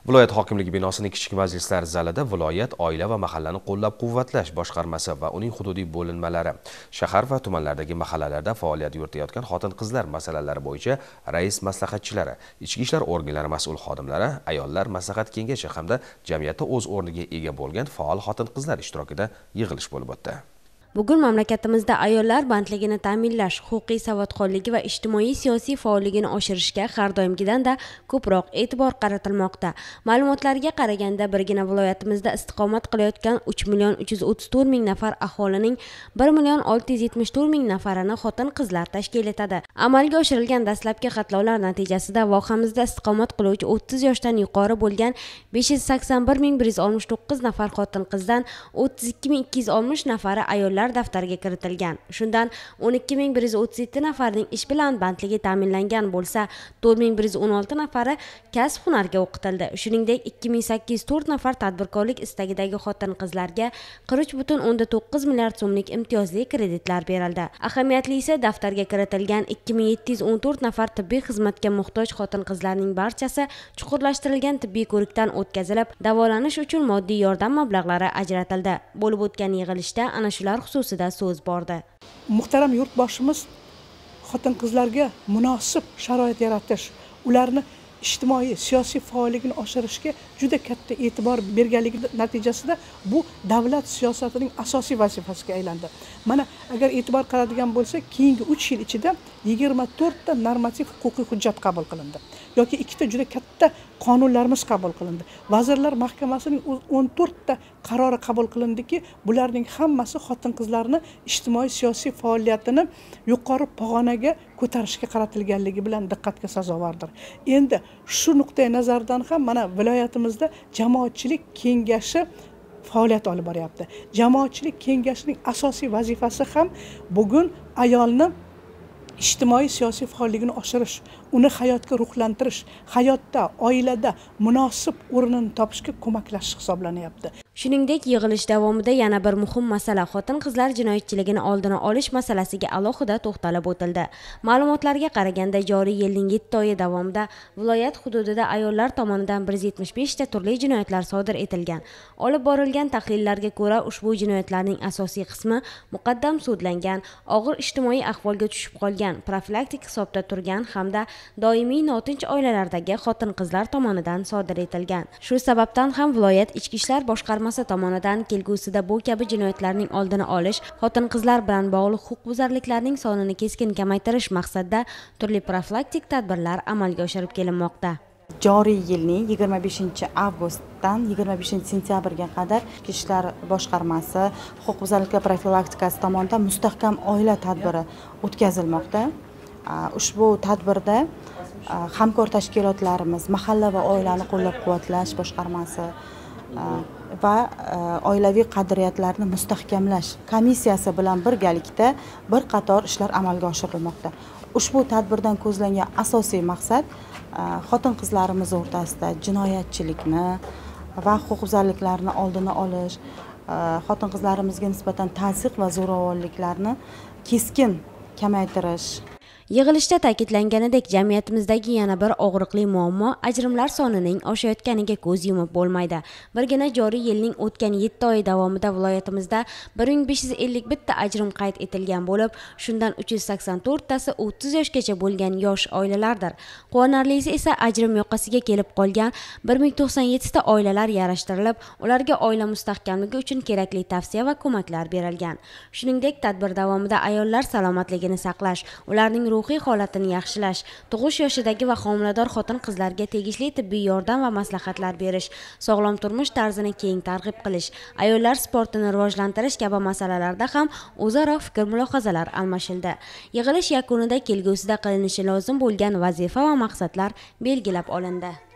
Viloyat hokimligi binosining kichik majlislar zalida viloyat oila va mahallani qo'llab-quvvatlash boshqarmasi va uning hududiy bo'linmalari, shahar va tumanlardagi mahallalarda faoliyat yuritayotgan xotin-qizlar masalalari bo'yicha rais maslahatchilari, ichki ishlar organlari mas'ul xodimlari, ayollar maslahat kengashi hamda jamiyatda o'z o'rniga ega bo'lgan faol xotin-qizlar ishtirokida yig'ilish bo'lib o'tdi. Bugun mamlakatimizda ayollar bandligini ta'minlash, huquqiy savodxonligi va ijtimoiy-siyosiy faolligini oshirishga har doimgidanda ko'proq e'tibor qaratilmoqda. Ma'lumotlarga qaraganda, birgina viloyatimizda istiqomat qilayotgan 3.334.000 nafar aholining 1.674.000 nafarini xotin-qizlar tashkil etadi. Amalga oshirilgan dastlabki xatlovlar natijasida vohamizda istiqomat qiluvchi 30 yoshdan yuqori bo'lgan 581.169 nafar xotin-qizdan 32.260 nafari ayollar daftarga kiritilgan. Shundan 12.137 nafarning ish bilan bandligi ta'minlangan bo'lsa, 4.116 nafari kasb-hunarga o'qitildi. Shuningdek, 2.804 nafar tadbirkorlik istagidagi xotin-qizlarga 43.9 milliard so'mlik imtiyozli kreditlar berildi. Ahamiyatli daftarga kiritilgan 2.714 nafar tibbiy xizmatga muhtoj xotin-qizlarning barchasi chuqurlashtirilgan tibbiy ko'rikdan o'tkazilib, davolanish uchun moddiy yordam mablag'lari ajratildi. Bo'lib o'tgan yig'ilishda ana shular xususida so'z bordi. Muhtaram yurtboshimiz xotin-qizlarga munosib sharoit yaratish, ularni ijtimoiy, siyosiy faolligini oshirishga juda katta e'tibor berganligi natijasida bu davlat siyosatining asosiy vazifasiga aylandi. Mana agar e'tibor qaradigan bo'lsa, keyingi 3 yil ichida 24 ta normativ huquqiy hujjat qabul qilindi yoki 2 ta juda katta qonunlarimiz qabul qilindi. Vazirlar Mahkamasining 14 ta qarori qabul qilindiki, bularning hammasi xotin-qizlarni ijtimoiy siyosiy faoliyatini yuqori pog'onaga ko'tarishga qaratilganligi bilan diqqatga sazovordir. Endi shu nuqtai nazardan ham mana viloyatimizda jamoatchilik kengashi faoliyat olib boryapti. Jamoatchilik kengashining asosiy vazifasi ham bugun ayolni ijtimoiy siyosiy faolligini oshirish, uni hayotga ruhlantirish, hayotda, oilada munosib o'rnini topishga ko'maklashish hisoblanyapti. Shuningdek, yig'ilish davomida yana bir muhim masala xotin-qizlar jinoyatchiligini oldini olish masalasiga alohida to'xtalib o'tildi. Ma'lumotlarga qaraganda, joriy yilning 7 oyi davomida viloyat hududida ayollar tomonidan 175 ta turli jinoyatlar sodir etilgan. Olib borilgan tahlillarga ko'ra, ushbu jinoyatlarning asosiy qismi muqaddam sudlangan, og'ir ijtimoiy ahvolga tushib qolgan, profilaktik hisobda turgan hamda doimiy notinch oilalardagi xotin-qizlar tomonidan sodir etilgan. Shu sababdan ham viloyat ichki ishlar boshqarmasi tomonidan kelgusida bu kabi jinoyatlarning oldini olish, xotin-qizlar bilan bog'liq huquqbuzarliklarning sonini keskin kamaytirish maqsadida turli profilaktik tadbirlar amalga oshirib kelinmoqda. Joriy yilning 25-avgustdan 25-sentyabrga qadar Ichki ishlar boshqarmasi huquqbuzarliklar profilaktikasi tomonidan mustahkam oila tadbiri o'tkazilmoqda. Ushbu tadbirda hamkor tashkilotlarimiz, mahalla va oilani qo'llab-quvvatlash boshqarmasi va oilaviy qadriyatlarni mustahkamlash komissiyasi bilan birgalikda bir qator ishlar amalga oshirilmoqda. Ushbu tadbirdan ko'zlangan asosiy maqsad xotin-qizlarimiz o'rtasida jinoyatchilikni va huquqbuzarliklarni oldini olish, xotin-qizlarimizga nisbatan tazyiq va zo'ravonliklarni keskin kamaytirish. Yig'ilishda ta'kidlanganidek, jamiyatimizdagi yana bir og'riqli muammo ajrimlar sonining oshayotganiga ko'z yumib bo'lmaydi. Birgina joriy yilning o'tgan 7 oyi davomida viloyatimizda 1551 ta ajrim qayd etilgan bo'lib, shundan 384 tasi 30 yoshgacha bo'lgan yosh oilalardir. Quvonarlisi esa ajrim yoqasiga kelib qolgan 1097 ta oilalar yarashtirilib, ularga oila mustahkamligi uchun kerakli tavsiya va ko'maklar berilgan. Shuningdek, tadbir davomida ayollar salomatligini saqlash, ularning ruhiy holatini yaxshilash, tug'ish yoshidagi va homilador xotin-qizlarga tegishli tibbiy yordam va maslahatlar berish, sog'lom turmush tarzini keng targ'ib qilish, ayollar sportini rivojlantirish kabi masalalarda ham o'zaro fikr-mulohazalar almashildi. Yig'ilish yakunida kelgusida qilinishi lozim bo'lgan vazifa va maqsadlar belgilab olindi.